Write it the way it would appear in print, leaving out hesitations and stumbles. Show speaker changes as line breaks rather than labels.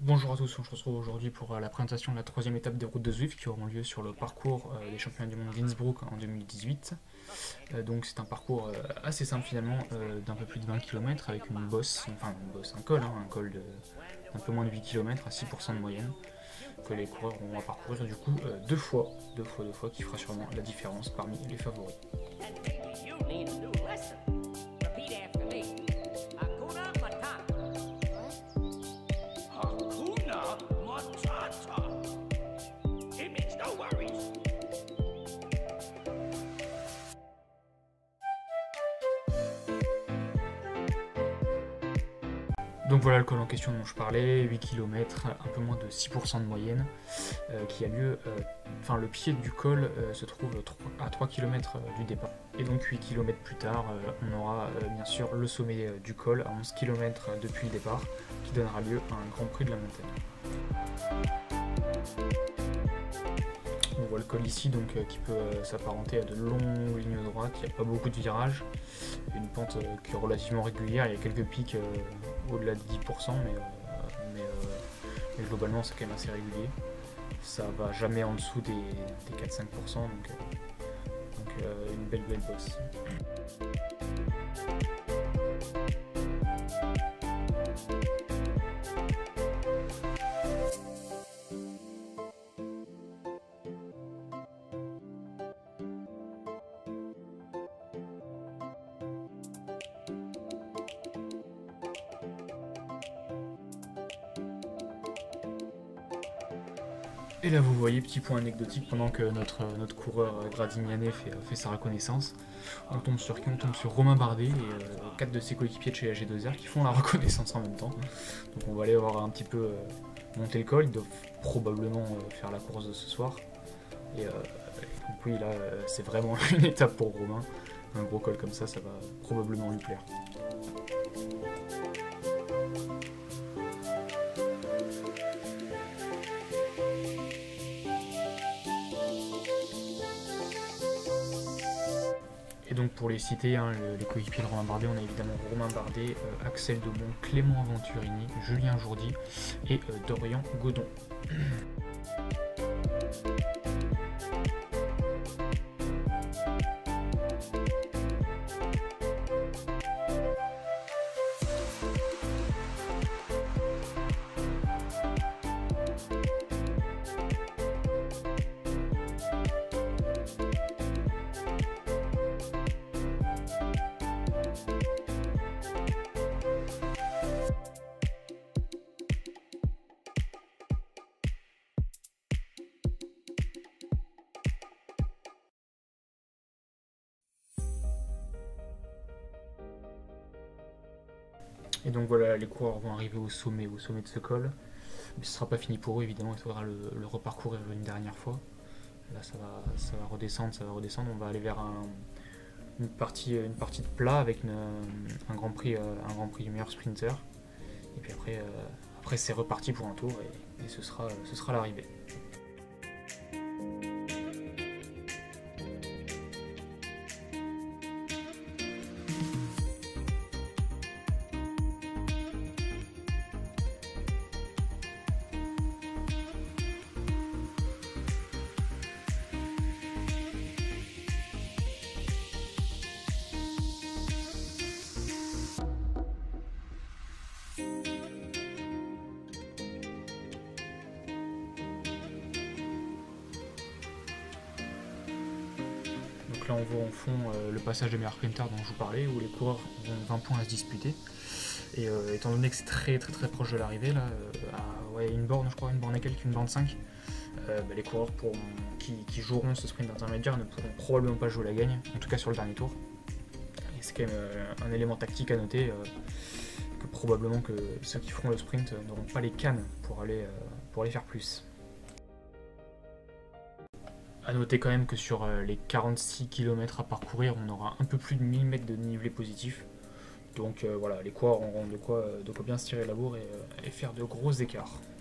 Bonjour à tous, on se retrouve aujourd'hui pour la présentation de la troisième étape des routes de Zwift qui auront lieu sur le parcours des championnats du monde d'Innsbruck en 2018. Donc c'est un parcours assez simple finalement, d'un peu plus de 20 km avec une bosse, enfin une bosse, un col d'un peu moins de 8 km à 6% de moyenne que les coureurs vont parcourir du coup deux fois, qui fera sûrement la différence parmi les favoris. Donc voilà le col en question dont je parlais, 8 km, un peu moins de 6% de moyenne, qui a lieu, enfin le pied du col se trouve à 3 km du départ. Et donc 8 km plus tard, on aura bien sûr le sommet du col à 11 km depuis le départ, qui donnera lieu à un grand prix de la montagne. On voit le col ici donc, qui peut s'apparenter à de longues lignes droites, il n'y a pas beaucoup de virages, une pente qui est relativement régulière, il y a quelques pics au-delà de 10%, mais globalement c'est quand même assez régulier. Ça va jamais en dessous des 4-5%, donc une belle bosse. Et là vous voyez, petit point anecdotique, pendant que notre coureur Gradignane fait sa reconnaissance, on tombe sur qui? On tombe sur Romain Bardet et 4 de ses coéquipiers de chez AG2R qui font la reconnaissance en même temps. Donc on va aller voir un petit peu monter le col, ils doivent probablement faire la course de ce soir. Et donc oui, là c'est vraiment une étape pour Romain, un gros col comme ça va probablement lui plaire. Et donc pour les citer, les coéquipiers de Romain Bardet, on a évidemment Romain Bardet, Axel Daumont, Clément Venturini, Julien Jourdi et Dorian Godon. Et donc voilà, les coureurs vont arriver au sommet de ce col. Mais ce ne sera pas fini pour eux, évidemment, il faudra le reparcourir une dernière fois. Là, ça va redescendre. On va aller vers une partie de plat avec un grand prix du meilleur sprinter. Et puis après c'est reparti pour un tour et ce sera l'arrivée. Donc là on voit en fond le passage des meilleurs sprinters dont je vous parlais, où les coureurs ont 20 points à se disputer. Et étant donné que c'est très proche de l'arrivée, là, à une borne, je crois, une borne à quelques, une borne 5, les coureurs qui joueront ce sprint intermédiaire ne pourront probablement pas jouer la gagne, en tout cas sur le dernier tour. Et c'est quand même un élément tactique à noter, que probablement que ceux qui feront le sprint n'auront pas les cannes pour aller faire plus. A noter quand même que sur les 46 km à parcourir, on aura un peu plus de 1000 mètres de dénivelé positif. Donc voilà, les coureurs auront de quoi bien se tirer la bourre et faire de gros écarts.